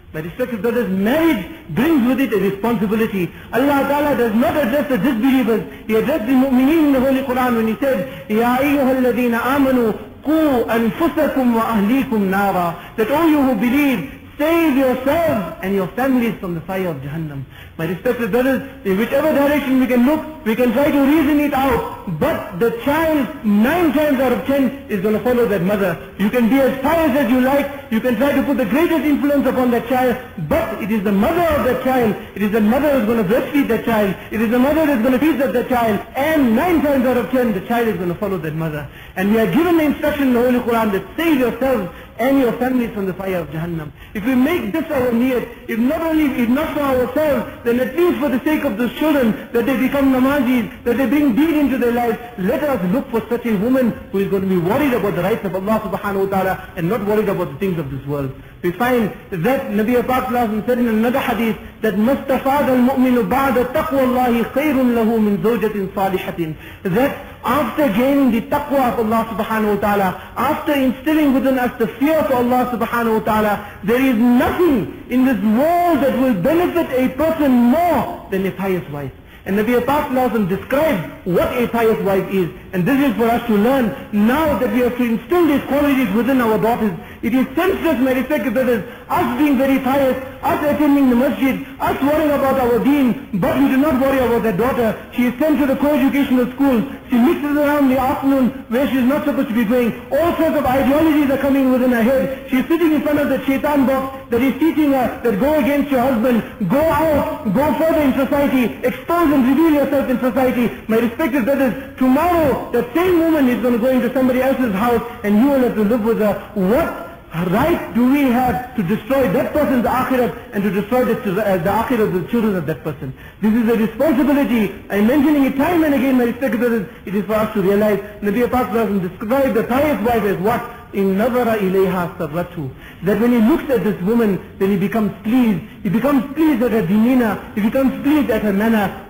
My respected brothers, marriage brings with it a responsibility. Allah Ta'ala does not address the disbelievers. He addressed the mu'mineen in the Holy Quran when He said, Ya ayyuhalladhina amanu qu anfusakum wa ahlikum nara. That all you who believe, save yourselves and your families from the fire of Jahannam. My respected brothers, in whichever direction we can look, we can try to reason it out. But the child, 9 times out of 10, is going to follow that mother. You can be as pious as you like. You can try to put the greatest influence upon that child. But it is the mother of that child. It is the mother who is going to breastfeed that child. It is the mother who is going to feed that child. And 9 times out of 10, the child is going to follow that mother. And we are given the instruction in the Holy Quran that save yourselves and your families from the fire of Jahannam. If we make this our niyat, if not for ourselves, then at least for the sake of those children, that they become namazis, that they bring deed into their lives, let us look for such a woman who is going to be worried about the rights of Allah subhanahu wa ta'ala and not worried about the things of this world. We find that Nabi Pak said in another hadith that مَسْتَفَادَ الْمُؤْمِنُ بَعْدَ تَقْوَى اللَّهِ خَيْرٌ لَهُ مِنْ زَوْجَةٍ صَالِحَةٍ. That after gaining the taqwa of Allah subhanahu wa ta'ala, after instilling within us the fear of Allah subhanahu wa ta'ala, there is nothing in this world that will benefit a person more than a pious wife. And Nabi Pak described what a pious wife is. And this is for us to learn now that we have to instill these qualities within our daughters. It is senseless, my respected brothers, us being very pious, us attending the masjid, us worrying about our deen, but we do not worry about that daughter. She is sent to the co-educational school. She mixes around in the afternoon where she is not supposed to be going. All sorts of ideologies are coming within her head. She is sitting in front of the shaitan box that is teaching her that go against your husband, go out, go further in society, expose and reveal yourself in society. My respected brothers, tomorrow that same woman is going to go into somebody else's house and you will have to live with her. What right do we have to destroy that person's akhirat and to destroy the akhirat of the children of that person? This is a responsibility. I'm mentioning it time and again, my respected brothers. It is for us to realize. Nabi Pak described the pious wife as what? In nazara ilayha sarratu. That when he looks at this woman, then he becomes pleased. He becomes pleased at her demeanor. He becomes pleased at her manner.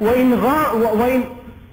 وَإِنْ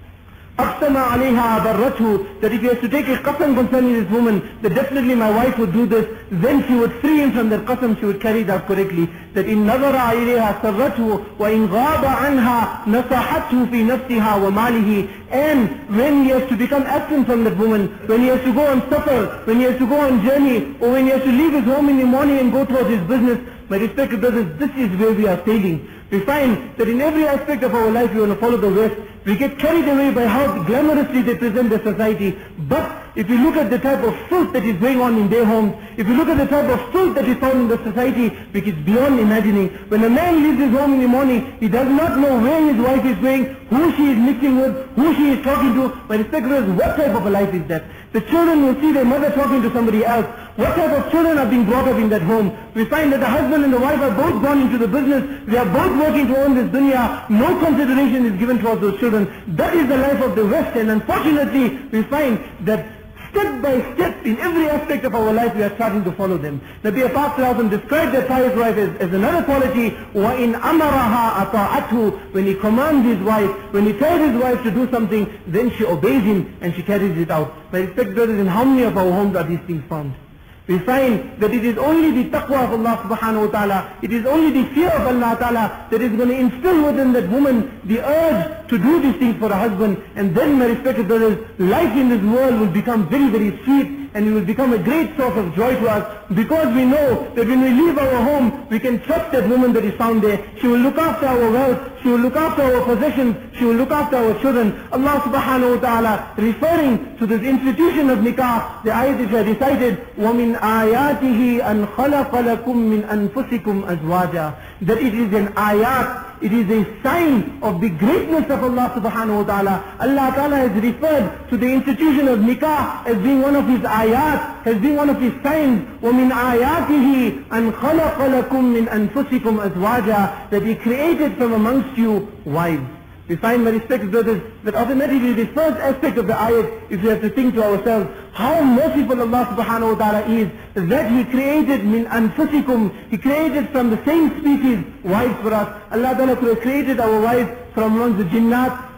أقسم عليها برته. That if he has to take a qasam concerning this woman, that definitely my wife would do this, then she would free him from that qasam, she would carry it out correctly. That in نظر عليها سرته وإن غاب عنها نصحته في نفسها وماله. And when he has to become absent from that woman, when he has to go on safar, when he has to go on journey, or when he has to leave his home in the morning and go towards his business, my respected brothers, this is where we are failing. We find that in every aspect of our life we want to follow the West. We get carried away by how glamorously they present their society. But if you look at the type of filth that is going on in their homes, if you look at the type of filth that is found in the society, which is beyond imagining. When a man leaves his home in the morning, he does not know where his wife is going, who she is mixing with, who she is talking to. My respected brothers, what type of a life is that? The children will see their mother talking to somebody else. What type of children are being brought up in that home? We find that the husband and the wife are both gone into the business. They are both working to earn this dunya. No consideration is given towards those children. That is the life of the West. And unfortunately, we find that step by step, in every aspect of our life, we are starting to follow them. Nabi Pak described their pious wife as another quality. وَإِنْ أَمَرَهَا أَطَاعَتْهُ. When he commands his wife, when he tells his wife to do something, then she obeys him and she carries it out. My respected brothers, in how many of our homes are these things found? We find that it is only the taqwa of Allah subhanahu wa ta'ala, it is only the fear of Allah ta'ala that is going to instill within that woman the urge to do these things for her husband. And then, my respected brothers, life in this world will become very, very sweet, and it will become a great source of joy to us, because we know that when we leave our home, we can trust that woman that is found there. She will look after our wealth, she will look after our possessions, she will look after our children. Allah subhanahu wa ta'ala, referring to this institution of nikah, the ayat is recited, وَمِنْ آيَاتِهِ أَنْ خَلَقَ لَكُم مِّنْ أَنفُسِكُمْ أَزْوَاجًا. That it is an ayat, it is a sign of the greatness of Allah subhanahu wa ta'ala. Allah ta'ala has referred to the institution of nikah as being one of his ayat, as being one of his signs. وَمِنْ آيَاتِهِ أَنْ خَلَقَ لَكُم مِّنْ أَنفُسِكُمْ أَزْوَاجًا. That he created from amongst you wives. We find, my respected brothers, that automatically the first aspect of the ayat is we have to think to ourselves how merciful Allah subhanahu wa ta'ala is, that He created min anfusikum, He created from the same species wives for us. Allah ta'ala could have created our wives from amongst the jinnat,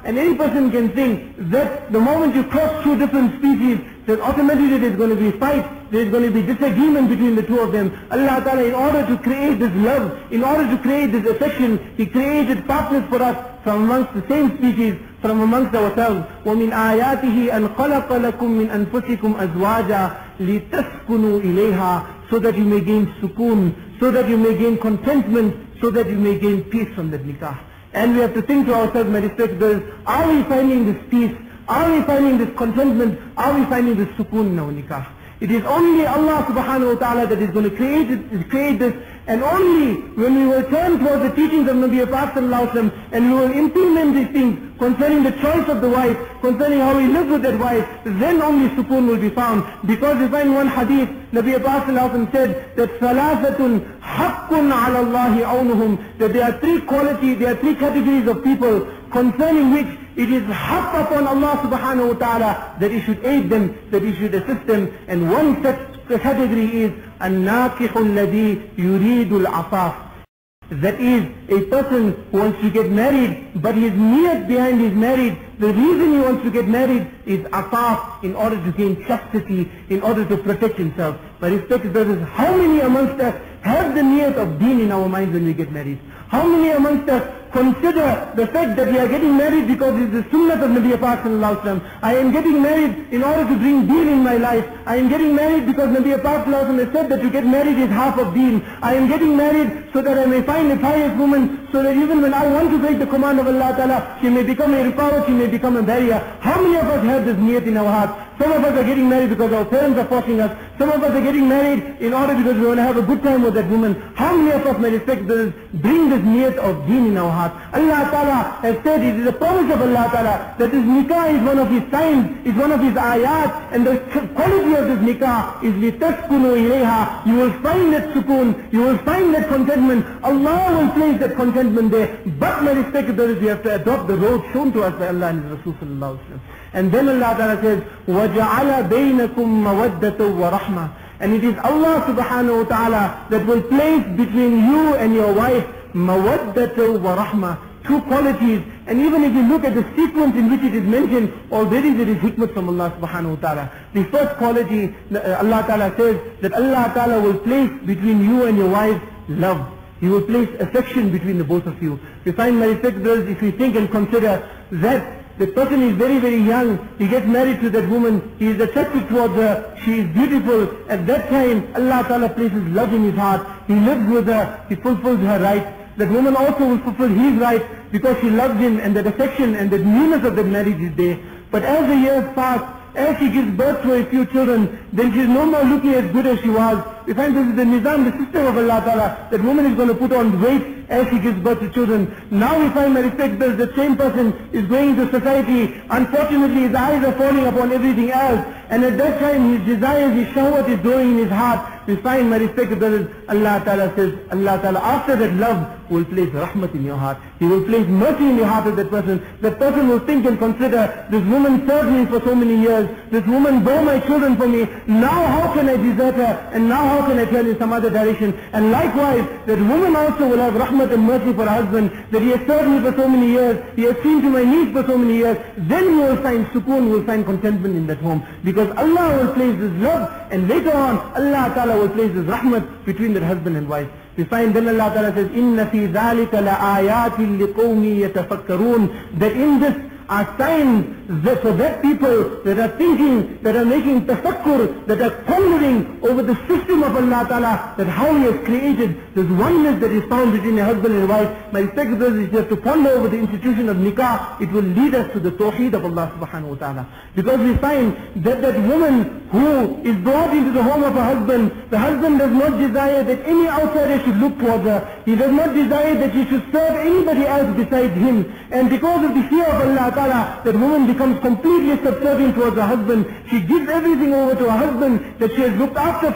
And any person can think that the moment you cross two different species, that automatically there's going to be fight, there's going to be disagreement between the two of them. Allah Ta'ala, in order to create this love, in order to create this affection, He created partners for us from amongst the same species, from amongst ourselves. وَمِنْ آيَاتِهِ أَنْ خَلَقَ لَكُم مِّنْ أَنفُسِكُمْ أَزْوَاجًا لِتَسْكُنُوا إِلَيْهَا, so that you may gain sukoon, so that you may gain contentment, so that you may gain peace from the nikah. And we have to think to ourselves, my respected brothers, are we finding this peace? Are we finding this contentment? Are we finding this sukoon in our nikah? It is only Allah subhanahu wa ta'ala that is going to create this, and only when we will turn towards the teachings of Nabi Pak sallallahu alaihi wasallam and we will implement these things concerning the choice of the wife, concerning how we live with that wife, then only sukoon will be found. Because we find one hadith, Nabi Pak sallallahu alaihi wasallam said that thalathatun haqqun ala Allahi awnuhum, that there are three qualities, there are three categories of people concerning which it is haqq upon Allah subhanahu wa ta'ala that He should aid them, that He should assist them. And one such category is النَّاكِحُ الَّذِي يُرِيدُ الْعَفَافِ. That is a person who wants to get married, but his niyat behind his marriage, the reason he wants to get married is afaf, in order to gain chastity, in order to protect himself. But respected brothers, how many amongst us have the niyat of deen in our minds when we get married? How many amongst us consider the fact that we are getting married because it's the sunnah of Nabi Pak sallallahu alaihi wasallam? I am getting married in order to bring deen in my life. I am getting married because Nabi Pak sallallahu alaihi wasallam has said that to get married is half of deen. I am getting married so that I may find a pious woman, so that even when I want to break the command of Allah Ta'ala, she may become a rukawat, she may become a barrier. How many of us have this niyat in our heart? Some of us are getting married because our parents are forcing us. Some of us are getting married in order because we want to have a good time with that woman. How many of us, may respect brothers, bring this niyat of deen in our heart? Allah Ta'ala has said, it is a promise of Allah Ta'ala that this nikah is one of His signs, is one of His ayat, and the quality of this nikah is لِتَسْكُنُوا إِلَيْهَا. You will find that sukoon, you will find that contentment. Allah will place that contentment there. But my respected brothers, we have to adopt the road shown to us by Allah and His Rasul sallallahu alaihi wasallam. And then Allah Ta'ala says, وَجَعَلَ بَيْنَكُمْ مَوَدَّةً وَرَحْمَةً. And it is Allah subhanahu wa ta'ala that will place between you and your wife mawaddata wa rahmah, two qualities. And even if you look at the sequence in which it is mentioned, already there is hikmah from Allah subhanahu wa ta'ala. The first quality, Allah Ta'ala says that Allah Ta'ala will place between you and your wife love. He will place affection between the both of you. We find, my respected brothers, if we think and consider that the person is very, very young, he gets married to that woman, he is attracted towards her, she is beautiful. At that time, Allah Ta'ala places love in his heart. He lives with her, he fulfills her rights. That woman also will fulfill his rights because she loves him, and that affection and the newness of that marriage is there. But as the years pass, as she gives birth to a few children, then she is no more looking as good as she was. We find this is the nizam, the system of Allah Ta'ala, that woman is going to put on weight as she gives birth to children. Now we find, my respect, that the same person is going into society. Unfortunately, his eyes are falling upon everything else. And at that time, his desires, his shahwat is growing in his heart. We find, my respected brothers, Allah Ta'ala says, Allah Ta'ala, after that love, will place rahmat in your heart. He will place mercy in the heart of that person. That person will think and consider, this woman served me for so many years. This woman bore my children for me. Now how can I desert her? And now how can I turn in some other direction? And likewise, that woman also will have rahmat and mercy for her husband. That he has served me for so many years. He has seen to my needs for so many years. Then we will find sukoon, we will find contentment in that home. Because Allah will place this love, and later on, Allah Ta'ala will place this rahmat between that husband and wife. We find then Allah Ta'ala says, إِنَّ فِي ذَلِكَ لَآيَاتٍ لِقَوْمٍ يَتَفَكَّرُونَ. That in this are signs that for that people that are thinking, that are making tafakkur, that are pondering over the system of Allah Ta'ala, that how He has created this oneness that is found between a husband and wife. My respected brothers, if you have to ponder over the institution of nikah, it will lead us to the tawheed of Allah subhanahu wa ta'ala. Because we find that that woman who is brought into the home of her husband, the husband does not desire that any outsider should look towards her. He does not desire that she should serve anybody else besides him. And because of the fear of Allah Ta'ala, that woman becomes completely subservient towards her husband. She gives everything over to her husband that she has looked after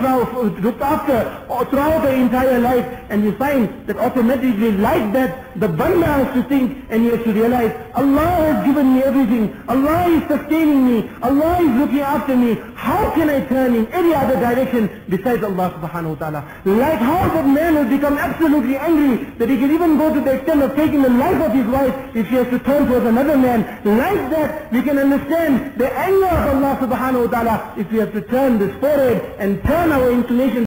throughout her entire life. And you find that automatically, like that, the banda has to think and he has to realize, Allah has given me everything. Allah is sustaining me. Allah is looking after me. how can I turn in any other direction besides Allah subhanahu wa ta'ala? Like how that man will become absolutely angry that he can even go to the extent of taking the life of his wife if he has to turn towards another man. Like that, we can understand the anger of Allah subhanahu wa ta'ala if we have to turn this forehead and turn our inclination